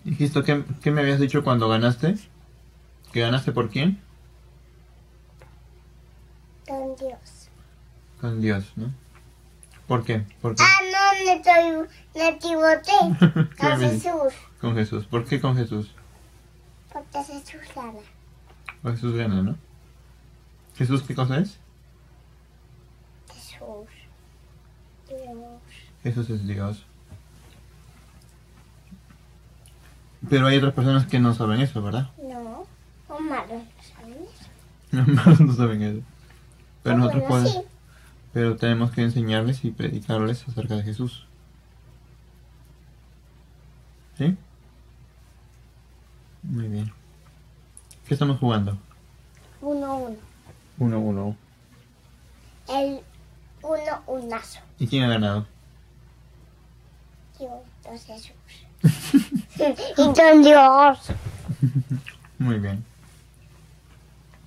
Hijito, ¿qué me habías dicho cuando ganaste? ¿Que ganaste por quién? Con Dios. Con Dios, ¿no? ¿Por qué? ¿Por qué? Ah, no, me equivoqué. ¿Qué Con me- Jesús. Con Jesús. ¿Por qué con Jesús? Porque Jesús gana. Pues Jesús gana, ¿no? ¿Jesús qué cosa es? Jesús. Dios. Jesús es Dios. Pero hay otras personas que no saben eso, ¿verdad? No. Omar, ¿sabes? Los malos no saben eso. Pero Ah, nosotros bueno, podemos... sí. Pero tenemos que enseñarles y predicarles acerca de Jesús. ¿Sí? Muy bien. ¿Qué estamos jugando? 1-1. 1-1. El unazo. ¿Y quién ha ganado? Yo, Jesús. Y con Dios. Muy bien.